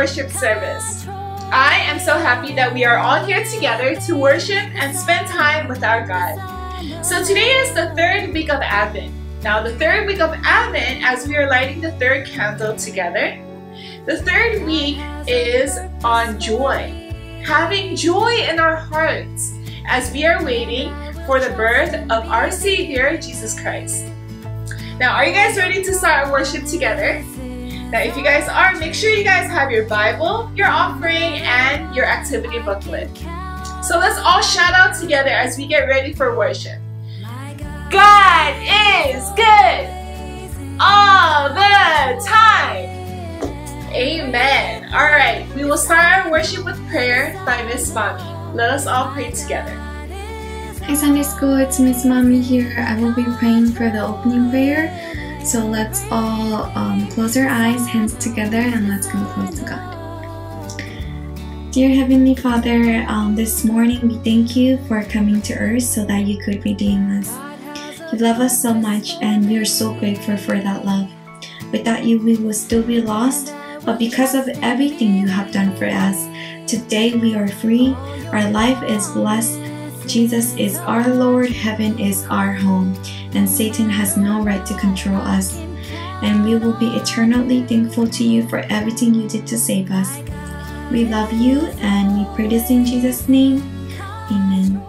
worship service. I am so happy that we are all here together to worship and spend time with our God. So today is the third week of Advent. Now the third week of Advent, as we are lighting the third candle together, the third week is on joy. Having joy in our hearts as we are waiting for the birth of our Savior, Jesus Christ. Now, are you guys ready to start our worship together? Now, if you guys are, make sure you guys have your Bible, your offering, and your activity booklet. So let's all shout out together as we get ready for worship. God is good all the time. Amen. Alright, we will start our worship with prayer by Miss Mommy. Let us all pray together. Hi Sunday School, it's Miss Mommy here. I will be praying for the opening prayer. So let's all close our eyes, hands together, and let's come close to God. Dear Heavenly Father, this morning we thank you for coming to earth so that you could redeem us. You love us so much and we are so grateful for that love. Without you we will still be lost, but because of everything you have done for us, today we are free, our life is blessed, Jesus is our Lord, heaven is our home, and Satan has no right to control us. And we will be eternally thankful to you for everything you did to save us. We love you and we pray this in Jesus' name. Amen.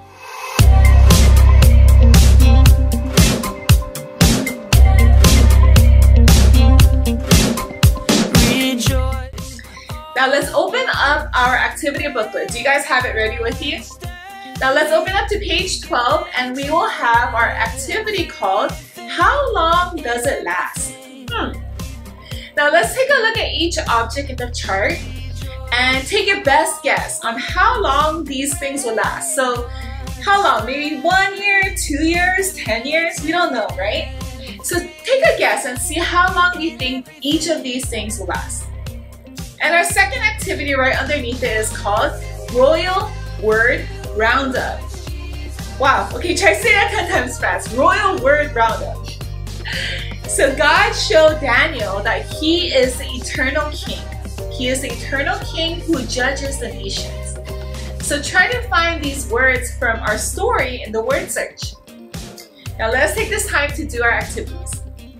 Now let's open up our activity booklet. Do you guys have it ready with you? Now let's open up to page 12 and we will have our activity called How Long Does It Last? Now let's take a look at each object in the chart and take your best guess on how long these things will last. So how long? Maybe 1 year, 2 years, 10 years? We don't know, right? So take a guess and see how long you think each of these things will last. And our second activity right underneath it is called Royal Word Roundup. Wow, okay, try to say that 10 times fast. Royal Word Roundup. So God showed Daniel that he is the eternal king. He is the eternal king who judges the nations. So try to find these words from our story in the word search. Now let's take this time to do our activities.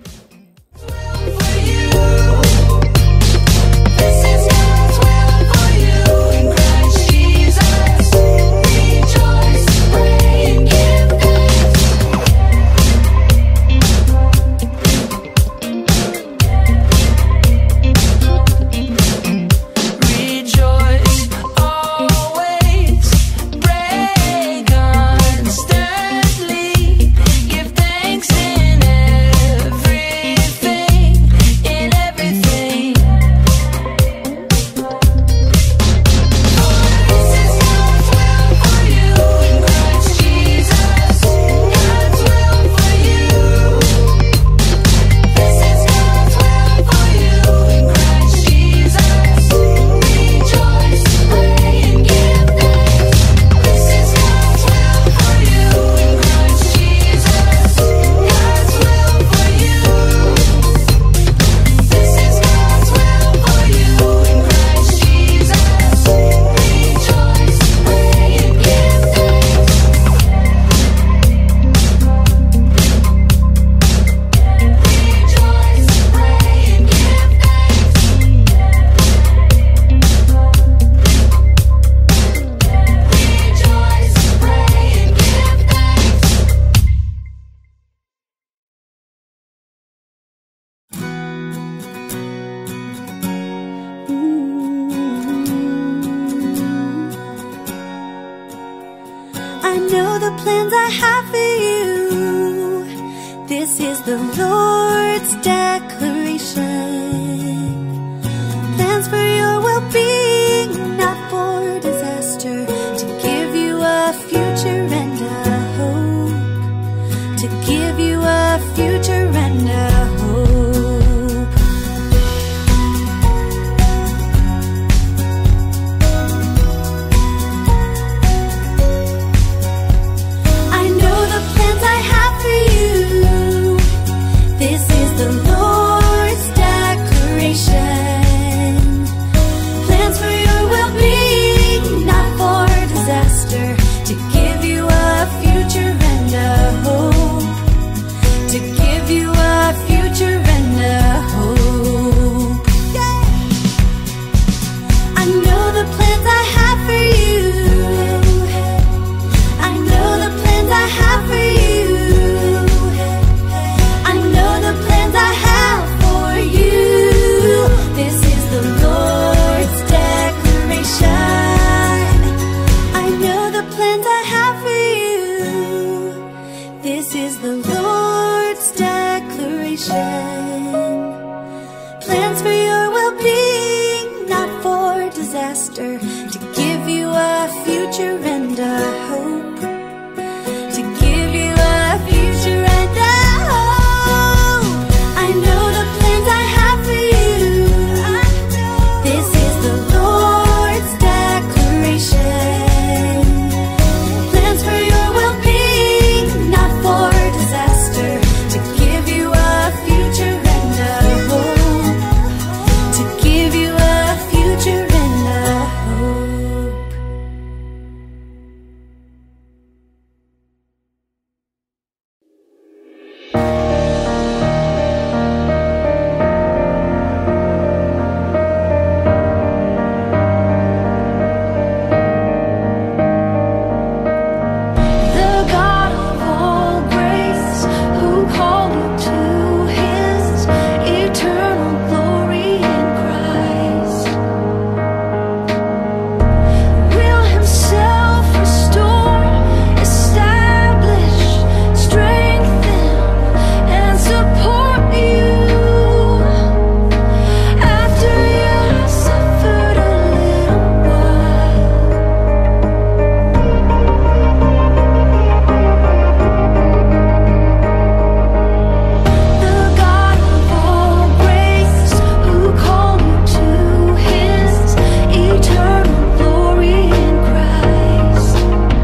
I know the plans I have for you. This is the Lord's declaration. Plans for your well-being, not for disaster, to give you a future and a hope. To give you a future and a hope. I know the plans I have for you. This is the Lord. to give you a future and a hope, to give you a future and a hope. I know the plans I have for you. This is the Lord's declaration. Plans for your well-being, not for disaster, to give you a future and a hope, to give you a future and a hope. The God of all grace, who called you to His eternal glory in Christ, will Himself restore, establish, strengthen, and support you after you suffered a little while. The God of all grace, who called you to His eternal glory in Christ,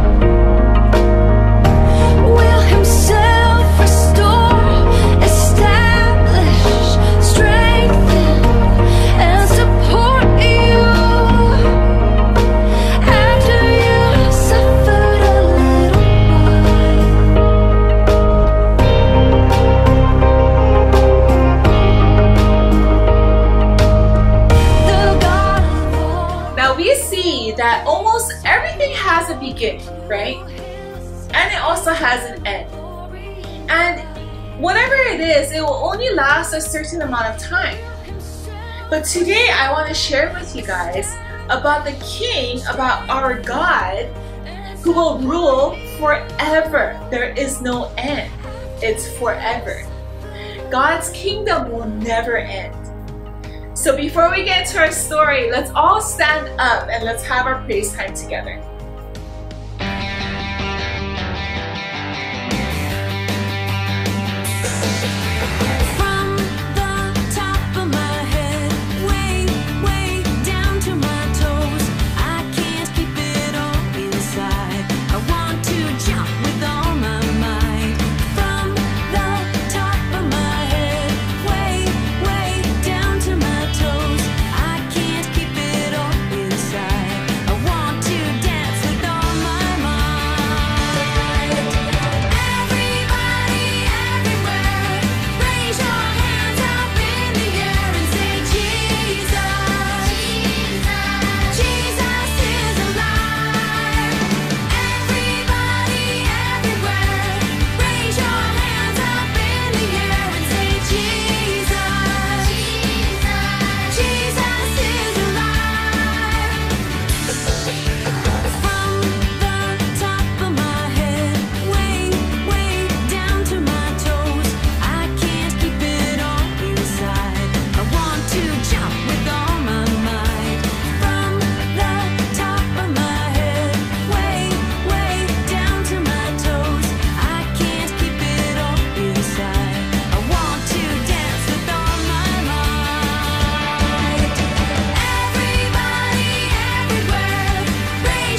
will Himself restore, establish, strengthen, and support you after you suffered a little while. The God of all. Now we see that almost everything has a beginning, right? And it also has an end. And whatever it is, it will only last a certain amount of time. But today I want to share with you guys about the King, about our God, who will rule forever. There is no end. It's forever. God's kingdom will never end. So before we get to our story, let's all stand up and let's have our praise time together. From the top of my head, way, way down to my toes, I can't keep it all inside. I want to jump with all my might. From the top of my head, way, way down to my toes, I can't keep it all inside. I want to dance with all my might. Everybody, everywhere, raise your hands up in the air and say, Jesus, Jesus is alive. Everybody, everywhere, raise your hands up in the air and say, Jesus, Jesus is alive. From the top of my head, way, way down to my toes, I can't keep it all inside. I want to jump with all my might. From the top of my head, way, way down to my toes, I can't keep it all inside. I want to dance with all my might. Everybody, everywhere, raise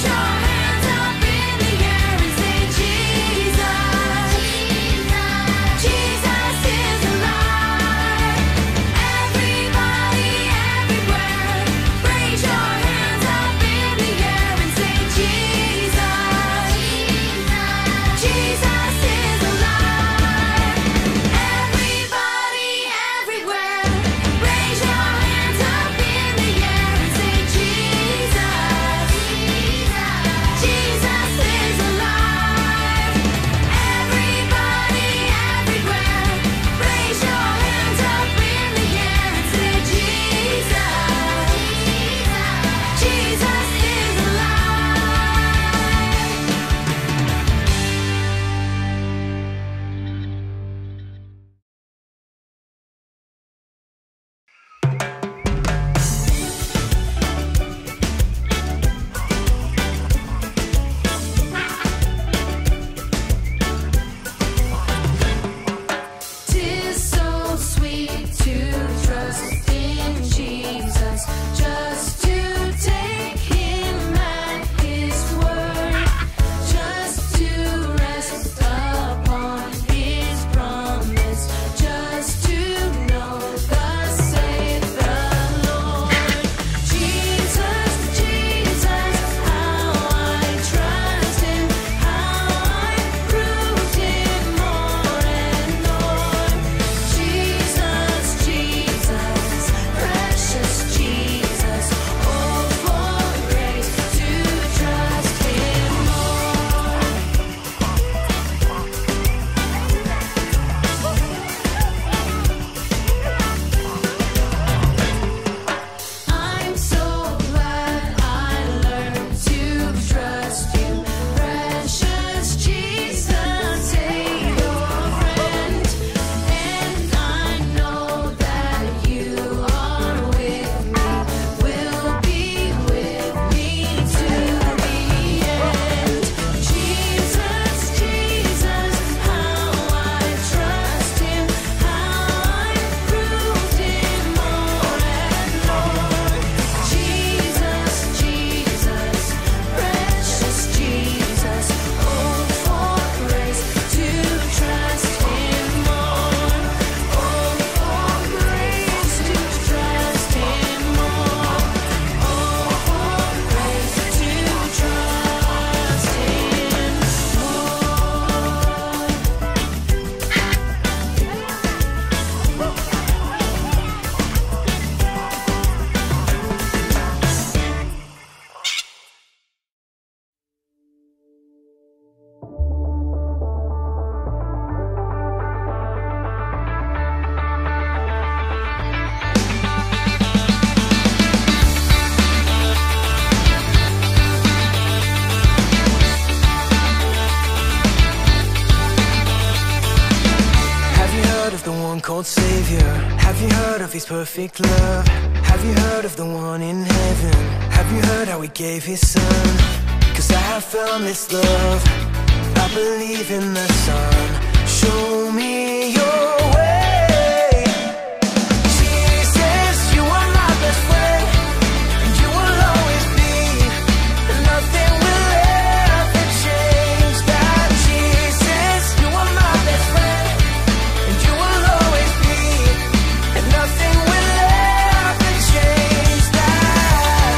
of His perfect love? Have you heard of the one in heaven? Have you heard how He gave His Son? 'Cause I have found this love, I believe in the Son. Show me your way. Jesus, you are my best friend, and you will always be, and nothing will ever change that. Jesus, you are my best friend, and you will always be, and nothing will ever change that.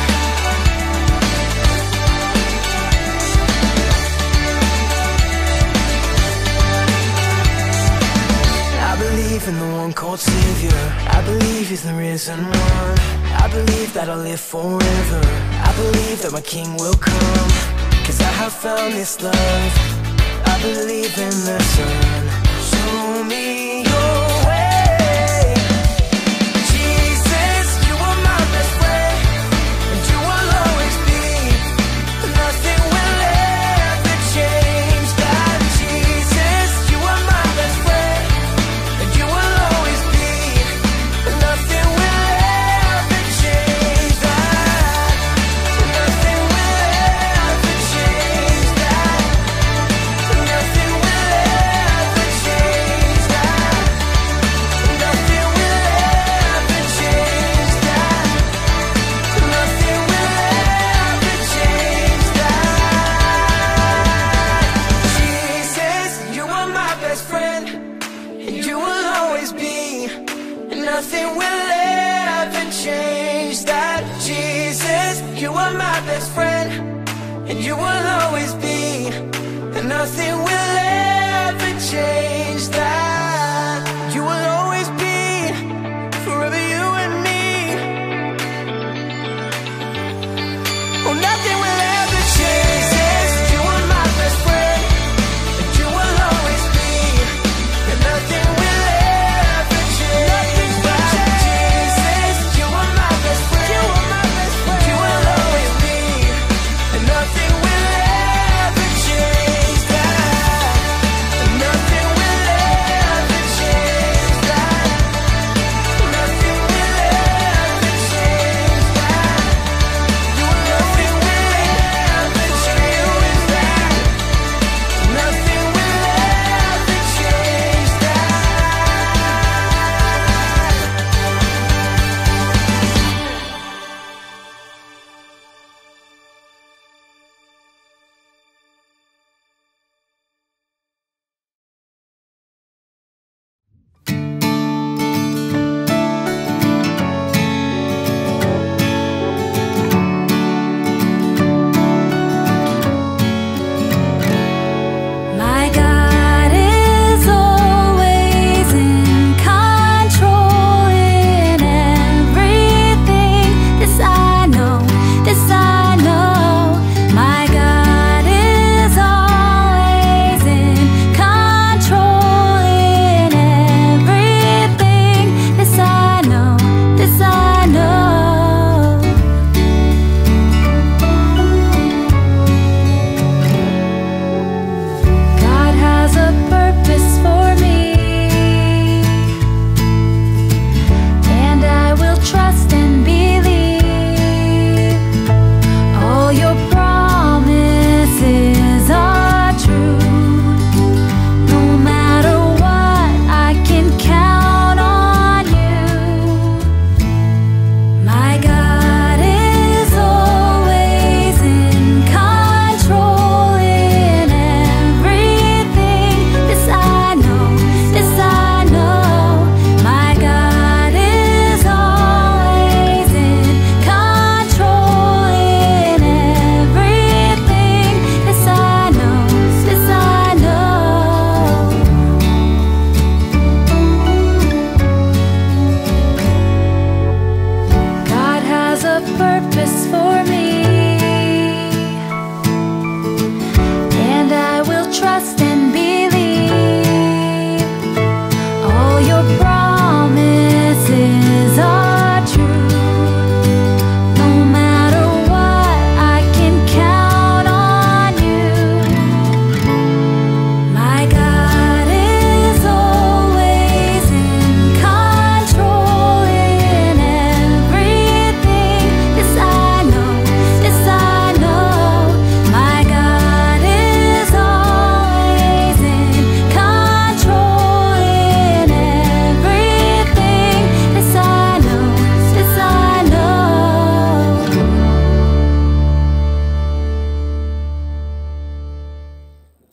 I believe in the one called Savior. I believe He's the risen one. I believe that I'll live forever. I believe that my King will come, 'cause I have found this love, I believe in the Son. Show me your way. Jesus, you are my best friend, and you will always be, nothing will ever change that. Jesus, you are my best friend, and you will always be, nothing will ever change that. Nothing will ever change that. Nothing will ever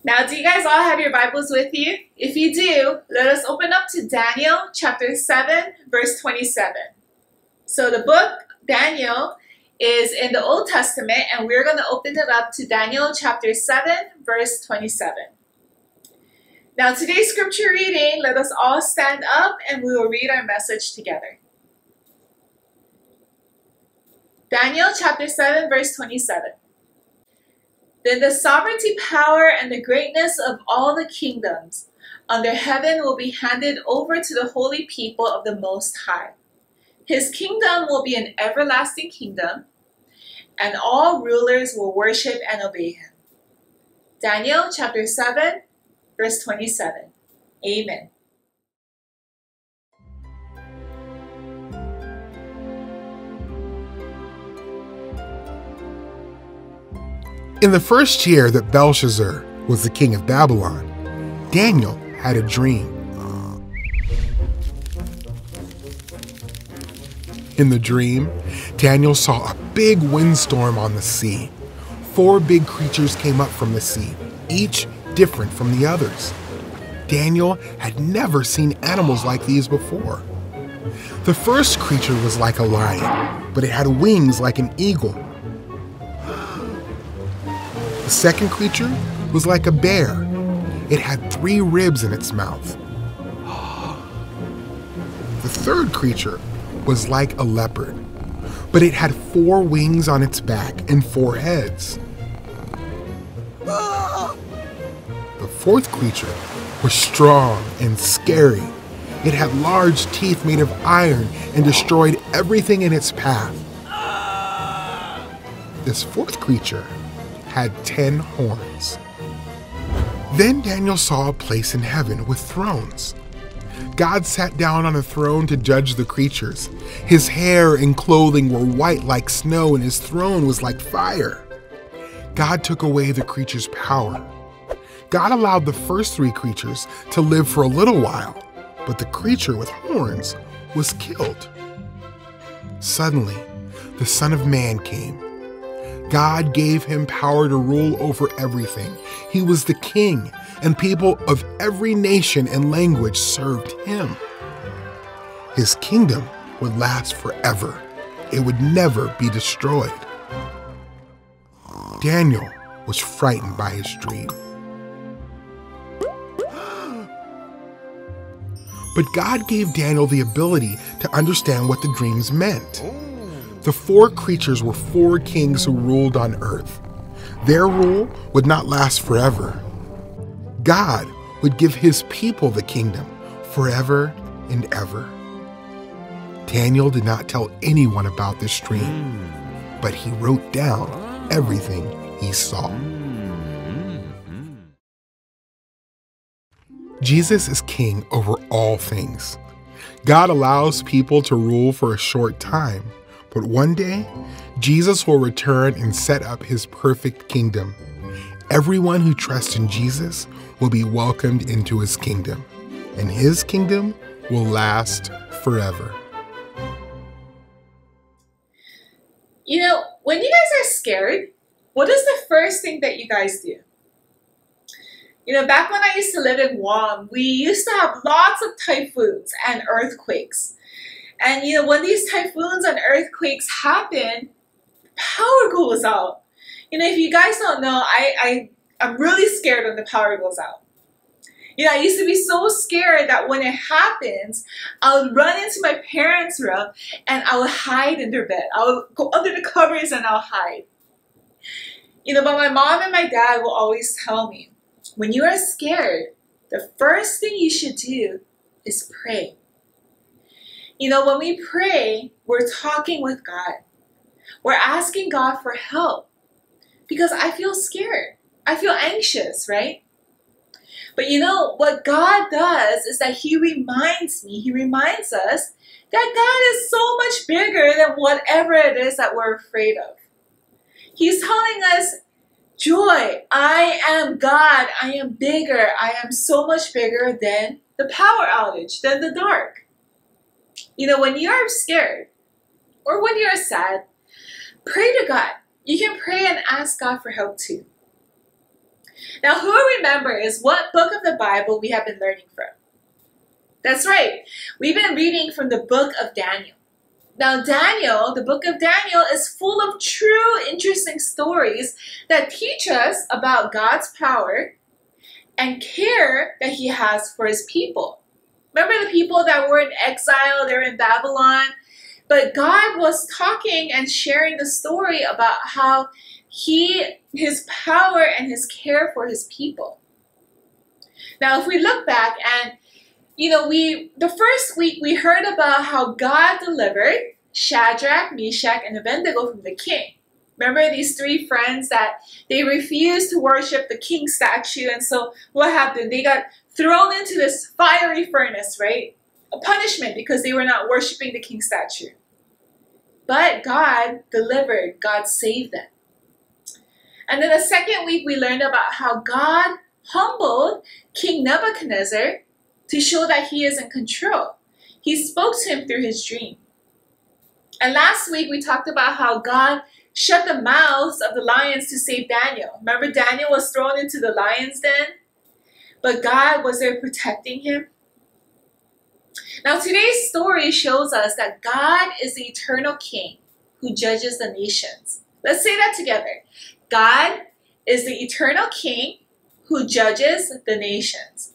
Now, do you guys all have your Bibles with you? If you do, let us open up to Daniel chapter 7, verse 27. So the book Daniel is in the Old Testament, and we're going to open it up to Daniel chapter 7, verse 27. Now, today's scripture reading, let us all stand up and we will read our message together. Daniel chapter 7, verse 27. Then the sovereignty, power, and the greatness of all the kingdoms under heaven will be handed over to the holy people of the Most High. His kingdom will be an everlasting kingdom, and all rulers will worship and obey him. Daniel chapter 7, verse 27. Amen. In the first year that Belshazzar was the king of Babylon, Daniel had a dream. In the dream, Daniel saw a big windstorm on the sea. 4 big creatures came up from the sea, each different from the others. Daniel had never seen animals like these before. The first creature was like a lion, but it had wings like an eagle. The second creature was like a bear. It had 3 ribs in its mouth. The third creature was like a leopard, but it had 4 wings on its back and 4 heads. The fourth creature was strong and scary. It had large teeth made of iron and destroyed everything in its path. This fourth creature had 10 horns. Then Daniel saw a place in heaven with thrones. God sat down on a throne to judge the creatures. His hair and clothing were white like snow, and his throne was like fire. God took away the creatures' power. God allowed the first 3 creatures to live for a little while, but the creature with horns was killed. Suddenly, the Son of Man came. God gave him power to rule over everything. He was the king, and people of every nation and language served him. His kingdom would last forever. It would never be destroyed. Daniel was frightened by his dream. But God gave Daniel the ability to understand what the dreams meant. The 4 creatures were 4 kings who ruled on earth. Their rule would not last forever. God would give his people the kingdom forever and ever. Daniel did not tell anyone about this dream, but he wrote down everything he saw. Jesus is king over all things. God allows people to rule for a short time, but one day, Jesus will return and set up his perfect kingdom. Everyone who trusts in Jesus will be welcomed into his kingdom, and his kingdom will last forever. You know, when you guys are scared, what is the first thing that you guys do? You know, back when I used to live in Guam, we used to have lots of typhoons and earthquakes. And you know, when these typhoons and earthquakes happen, power goes out. You know, if you guys don't know, I'm really scared when the power goes out. You know, I used to be so scared that when it happens, I would run into my parents' room and I would hide in their bed. I would go under the covers and I'll hide. You know, but my mom and my dad will always tell me, when you are scared, the first thing you should do is pray. You know, when we pray, we're talking with God. We're asking God for help because I feel scared. I feel anxious, right? But you know, what God does is that he reminds us that God is so much bigger than whatever it is that we're afraid of. He's telling us, Joy, I am God. I am bigger. I am so much bigger than the power outage, than the dark. You know, when you're scared or when you're sad, pray to God. You can pray and ask God for help too. Now, who remembers what book of the Bible we have been learning from? That's right. We've been reading from the book of Daniel. Now, Daniel, the book of Daniel, is full of true, interesting stories that teach us about God's power and care that he has for his people. Remember the people that were in exile, they were in Babylon, but God was talking and sharing the story about how his power and his care for his people. Now, if we look back and, the first week we heard about how God delivered Shadrach, Meshach, and Abednego from the king. Remember these three friends that they refused to worship the king's statue, and so what happened? They got thrown into this fiery furnace, right? A punishment because they were not worshiping the king's statue. But God delivered, God saved them. And then the second week we learned about how God humbled King Nebuchadnezzar to show that he is in control. He spoke to him through his dream. And last week we talked about how God shut the mouths of the lions to save Daniel. Remember, Daniel was thrown into the lion's den, but God was there protecting him. Now, today's story shows us that God is the eternal king who judges the nations. Let's say that together. God is the eternal king who judges the nations.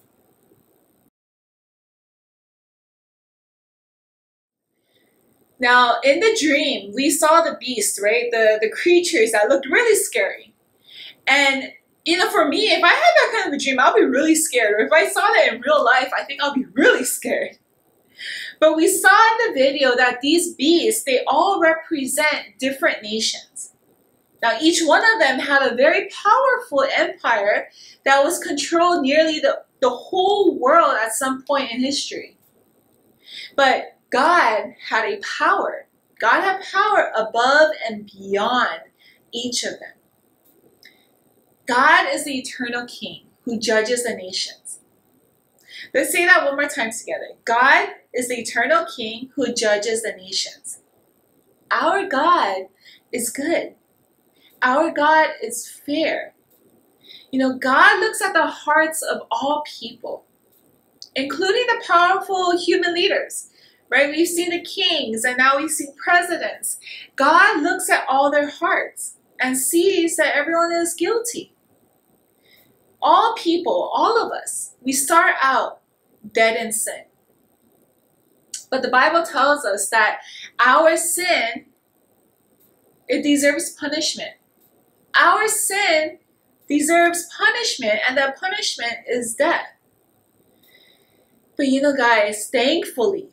Now, in the dream, we saw the beast, right? The creatures that looked really scary. And, for me, if I had that kind of a dream, I'll be really scared. Or if I saw that in real life, I think I'll be really scared. But we saw in the video that these beasts, they all represent different nations. Now, each one of them had a very powerful empire that was controlled nearly the whole world at some point in history. But God had a power. God had power above and beyond each of them. God is the eternal king who judges the nations. Let's say that one more time together. God is the eternal king who judges the nations. Our God is good. Our God is fair. God looks at the hearts of all people, including the powerful human leaders. Right? We've seen the kings and now we see presidents. God looks at all their hearts and sees that everyone is guilty. All people, all of us, we start out dead in sin. But the Bible tells us that our sin, it deserves punishment. Our sin deserves punishment, and that punishment is death. But guys, thankfully,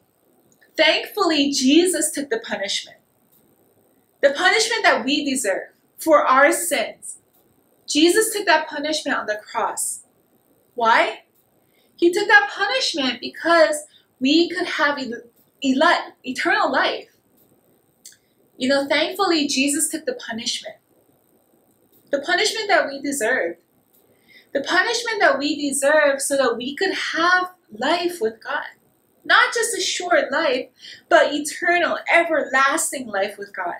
Jesus took the punishment. The punishment that we deserve for our sins. Jesus took that punishment on the cross. Why? He took that punishment because we could have eternal life. Thankfully, Jesus took the punishment. The punishment that we deserve. The punishment that we deserve so that we could have life with God. Not just a short life, but eternal, everlasting life with God.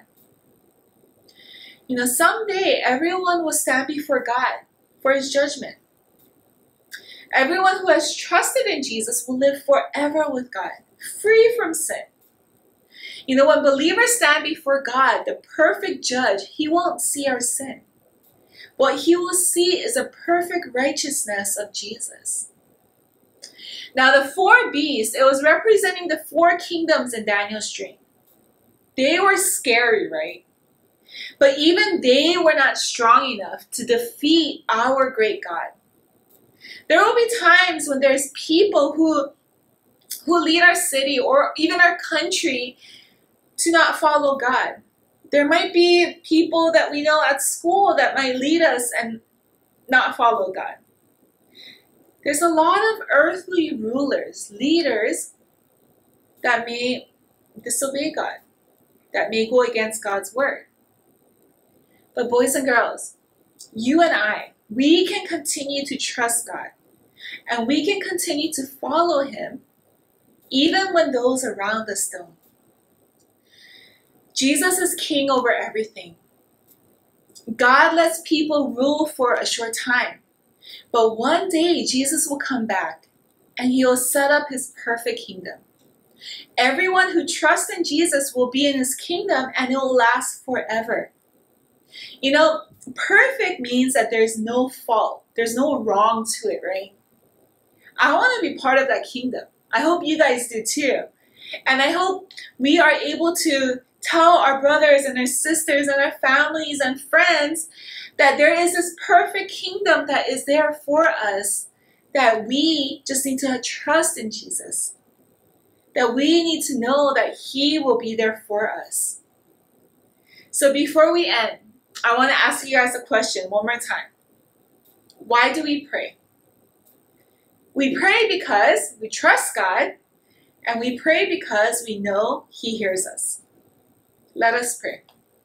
Someday everyone will stand before God for his judgment. Everyone who has trusted in Jesus will live forever with God, free from sin. When believers stand before God, the perfect judge, he won't see our sin. What he will see is the perfect righteousness of Jesus. Now, the four beasts, it was representing the four kingdoms in Daniel's dream. They were scary, right? But even they were not strong enough to defeat our great God. There will be times when there's people who lead our city or even our country to not follow God. There might be people that we know at school that might lead us and not follow God. There's a lot of earthly rulers, leaders, that may disobey God, that may go against God's word. But boys and girls, you and I, we can continue to trust God, and we can continue to follow him even when those around us don't. Jesus is king over everything. God lets people rule for a short time, But one day, Jesus will come back and he will set up his perfect kingdom. Everyone who trusts in Jesus will be in his kingdom and it will last forever. You know, perfect means that there's no fault. There's no wrong to it, right? I want to be part of that kingdom. I hope you guys do too. And I hope we are able to tell our brothers and our sisters and our families and friends that there is this perfect kingdom that is there for us, that we just need to trust in Jesus. That we need to know that he will be there for us. So before we end, I want to ask you guys a question one more time. Why do we pray? We pray because we trust God, and we pray because we know he hears us. Let us pray.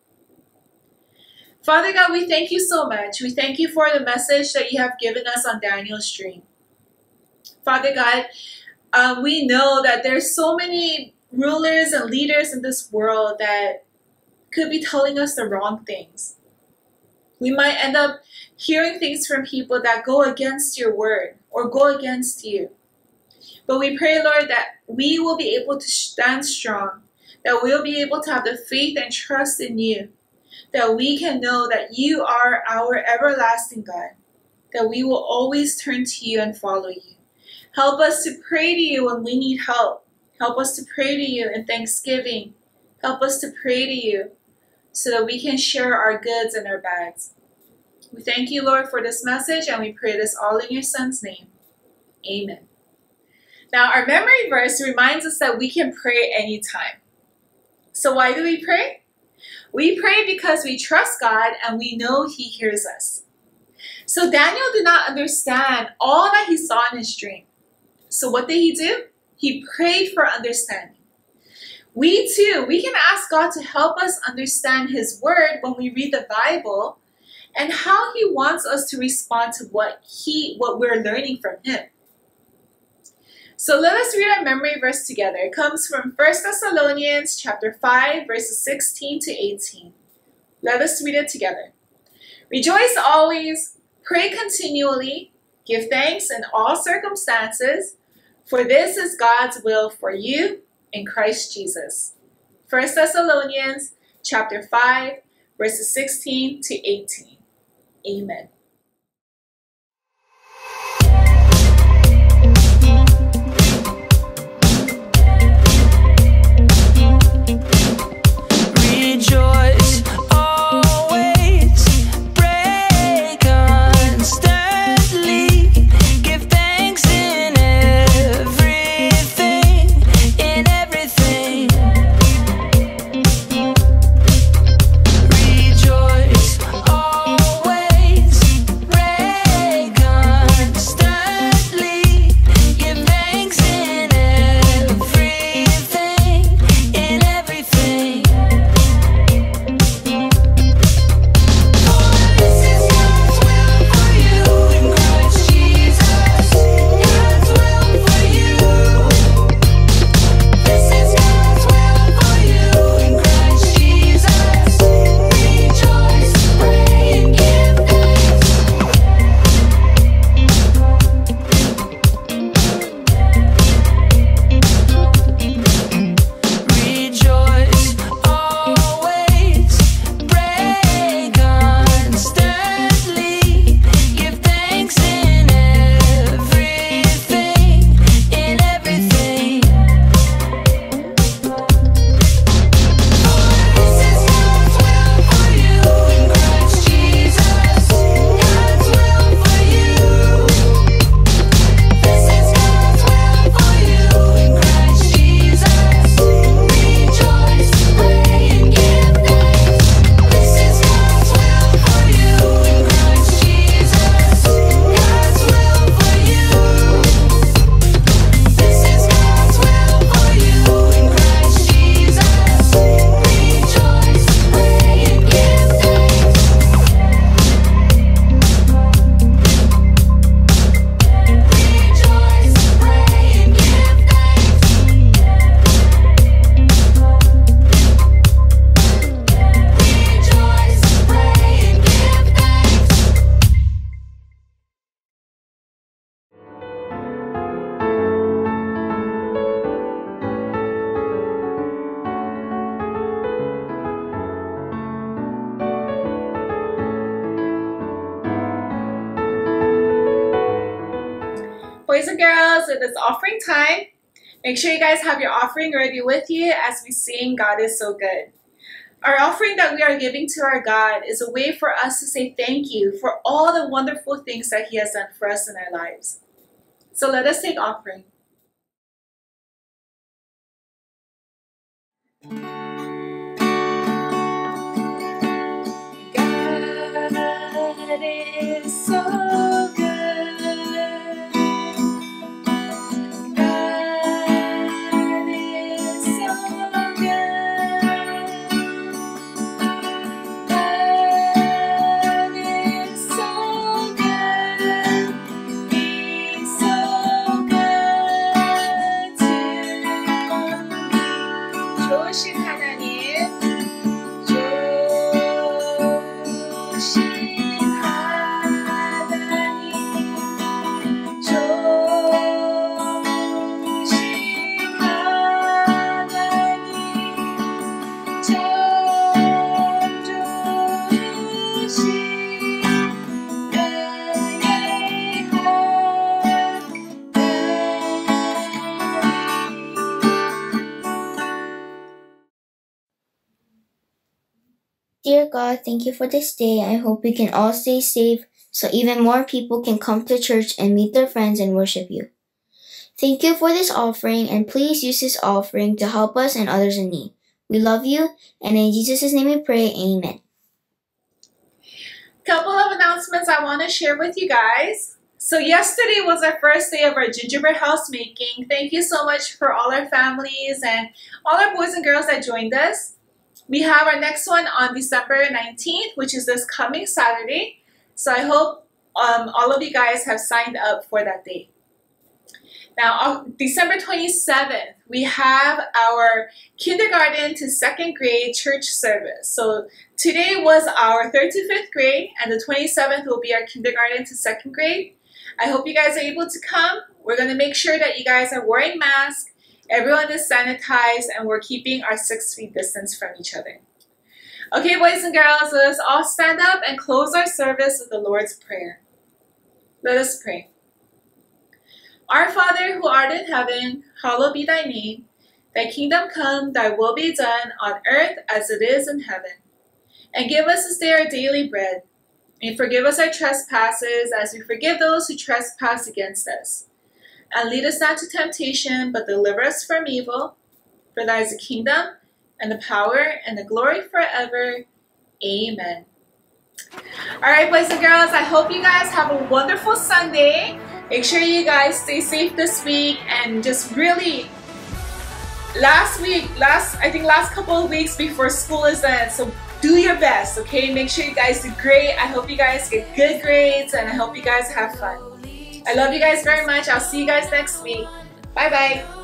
Father God, we thank you so much. We thank you for the message that you have given us on Daniel's dream. Father God, we know that there's so many rulers and leaders in this world that could be telling us the wrong things. We might end up hearing things from people that go against your word or go against you. But we pray, Lord, that we will be able to stand strong, that we'll be able to have the faith and trust in you, that we can know that you are our everlasting God, that we will always turn to you and follow you. Help us to pray to you when we need help. Help us to pray to you in thanksgiving. Help us to pray to you so that we can share our goods and our bads. We thank you, Lord, for this message, and we pray this all in your Son's name. Amen. Now, our memory verse reminds us that we can pray anytime. So why do we pray? We pray because we trust God and we know he hears us. So Daniel did not understand all that he saw in his dream. So what did he do? He prayed for understanding. We too, we can ask God to help us understand his word when we read the Bible and how he wants us to respond to what we're learning from him. So let us read our memory verse together. It comes from 1 Thessalonians chapter 5, verses 16 to 18. Let us read it together. Rejoice always, pray continually, give thanks in all circumstances, for this is God's will for you in Christ Jesus. 1 Thessalonians chapter 5, verses 16 to 18. Amen. Rejoice always, pray constantly, give thanks in everything, Rejoice always, boys and girls, it is offering time. Make sure you guys have your offering ready with you as we sing God is so good. Our offering that we are giving to our God is a way for us to say thank you for all the wonderful things that He has done for us in our lives. So let us take offering. God is so good. God is so good. God is so good. He's so good to me. 좋으신 하나님, 좋으신 하나님, 좋으신 하나님, 참 좋으신 은혜의 Dear God, thank you for this day. I hope we can all stay safe so even more people can come to church and meet their friends and worship you. Thank you for this offering, and please use this offering to help us and others in need. We love you, and in Jesus' name we pray, amen. Couple of announcements I want to share with you guys. So yesterday was our first day of our gingerbread house making. Thank you so much for all our families and all our boys and girls that joined us. We have our next one on December 19th, which is this coming Saturday. So I hope all of you guys have signed up for that day. Now, on December 27th, we have our kindergarten to 2nd grade church service. So today was our 3rd to 5th grade, and the 27th will be our kindergarten to 2nd grade. I hope you guys are able to come. We're going to make sure that you guys are wearing masks, everyone is sanitized, and we're keeping our 6 feet distance from each other. Okay, boys and girls, let us all stand up and close our service with the Lord's Prayer. Let us pray. Our Father who art in heaven, hallowed be thy name. Thy kingdom come, thy will be done on earth as it is in heaven. And give us this day our daily bread. And forgive us our trespasses as we forgive those who trespass against us. And lead us not to temptation, but deliver us from evil. For thine is the kingdom, and the power, and the glory forever. Amen. Alright, boys and girls, I hope you guys have a wonderful Sunday. Make sure you guys stay safe this week, and just really, last couple of weeks before school is done, so do your best, okay? Make sure you guys do great. I hope you guys get good grades, and I hope you guys have fun. I love you guys very much. I'll see you guys next week. Bye-bye.